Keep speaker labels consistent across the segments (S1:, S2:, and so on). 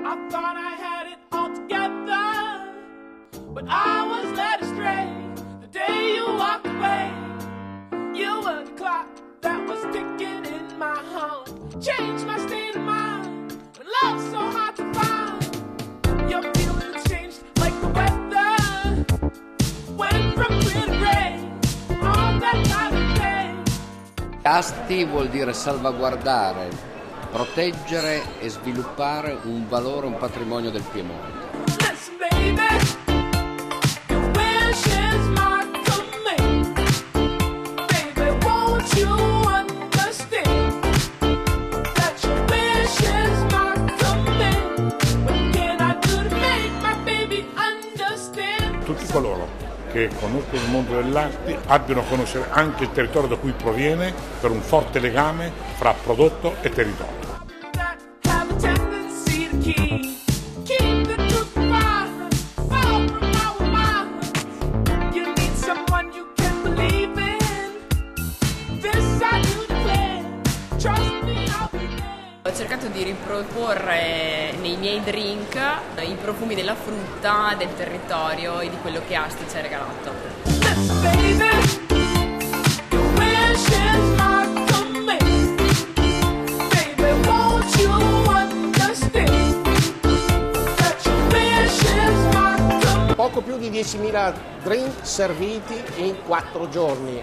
S1: I thought I had it all together, but I was led astray the day you walked away. You were the clock that was ticking in my heart, changed my state of mind when love's so hard to find. Your feelings changed like the weather, went from clear to gray, all that night and day.
S2: ASTI vuol dire salvaguardare, proteggere e sviluppare un valore, un patrimonio del Piemonte.
S1: Listen, baby, your wish is my command. Baby, won't you understand that your wish is my command? What can I do to make my baby understand?
S3: Tutti coloro che conoscono il mondo dell'arte abbiano a conoscere anche il territorio da cui proviene per un forte legame fra prodotto e territorio.
S1: Have a tendency to keep the truth alive, far from our minds. You need someone you can believe in. This I do declare. Trust me, I'll be there.
S4: Ho cercato di riproporre nei miei drink i profumi della frutta, del territorio e di quello che ASTI ci ha regalato.
S1: Listen, baby, your wish is my command. Baby, won't you understand that your wish is my command?
S5: Poco più di 10.000 drink serviti in 4 giorni.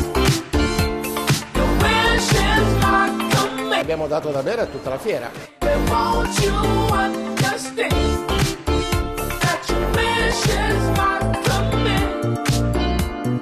S1: Your wish is my command.
S5: Abbiamo dato da bere a tutta la fiera.
S1: Won't you understand that your wish is my command?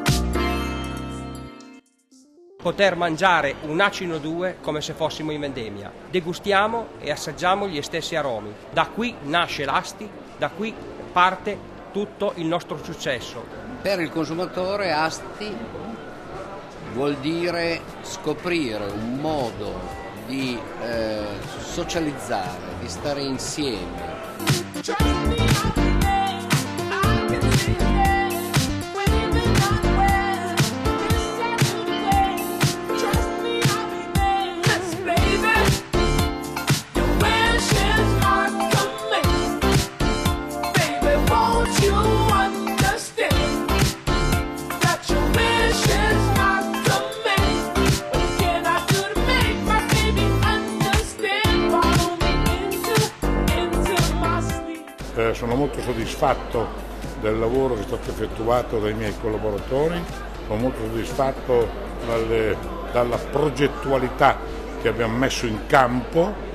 S6: Poter mangiare un acino 2 come se fossimo in vendemmia. Degustiamo e assaggiamo gli stessi aromi. Da qui nasce l'ASTI, da qui parte tutto il nostro successo.
S2: Per il consumatore ASTI vuol dire scoprire un modo di socializzare, di stare insieme.
S1: Trust me, I'll be there. I can see it there. Waving unaware. This I do declare. Trust me, I'll be there. Listen, baby, your wish is my command. Baby, won't you understand that your wish is my command? What can I do to make my baby understand? Follow me into my sleep.
S3: Sono molto soddisfatto del lavoro che è stato effettuato dai miei collaboratori, sono molto soddisfatto dalla progettualità che abbiamo messo in campo